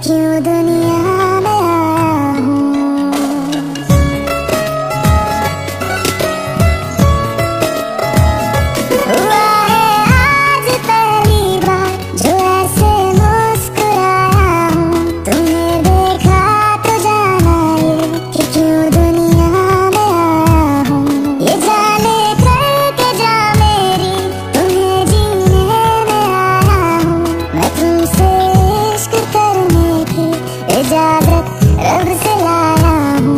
क्यों दुनिया में आया हूँ। हुआ है आज पहली बार जो ऐसे मुस्कुराया हूँ। तुम्हें देखा तो जाना ये कि क्यों दुनिया में आया हूँ। ये जाने करके जा मेरी तुम्हें जीने में आया हूँ। मैं तुमसे इश्क करने की इजाजत रब से लाया हूँ।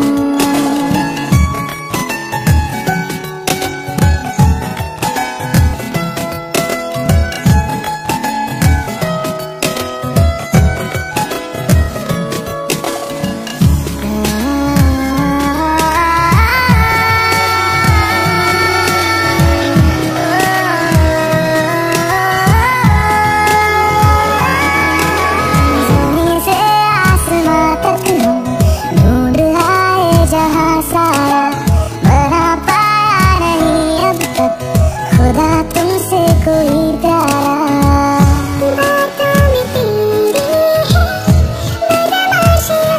ज़मीन से आसमां तक हूँ, ढूंढ आए जहाँ सारा, बना पाया नहीं अब तक खुदा तुमसे कोई प्यारा। बातों में तेरी है बदमाशियाँ,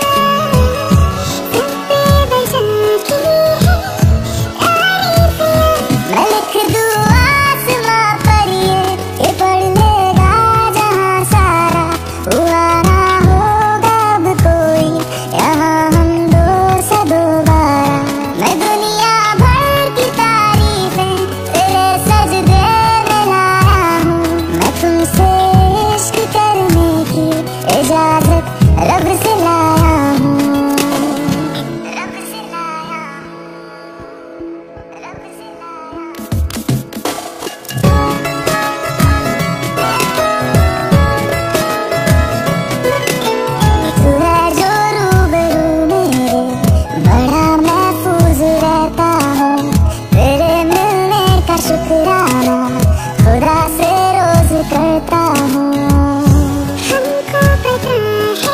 सब पे बसा की है तारीफियाँ। मैं लिख दूँ आसमां पर ये कि पढ़ लेगा जहाँ सारा। हुआ ना होगा अब कोई यहाँ हम दो सा दोबारा। मैं दुनिया भर की तारीफें तेरे सजदे में लाया हूँ। मैं तुमसे इश्क करने की इजाजत रब से लाया हूँ। रब से लाया हूँ, रब से लाया हूँ। तू है जो रूबरू मेरे, बड़ा महफूज रहता हूँ। तेरे मिलने का शुक्राना खुदा से रोज करता हूँ। हमको पता है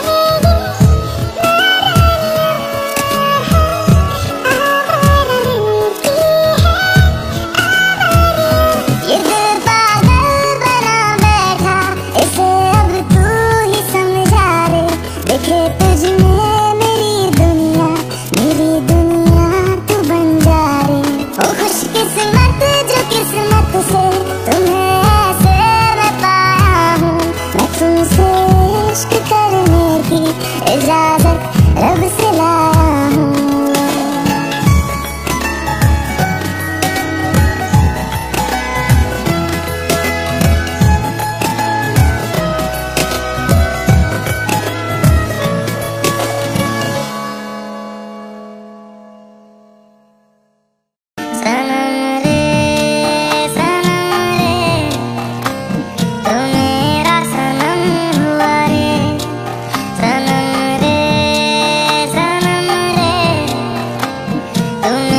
ये दिल पागल बना बैठा, इसे अब तू ही समझा रे। देखे तुझ में मेरी दुनिया तू बन जा रे। ओ खुशकिस्मत जो किस्मत से तुम्हें ऐसे मैं पाया हूँ। मैं तुमसे इश्क करने की इजाजत रब से लाया हूँ। सनम रे तू मेरा सनम हुआ रे। सनम रे तू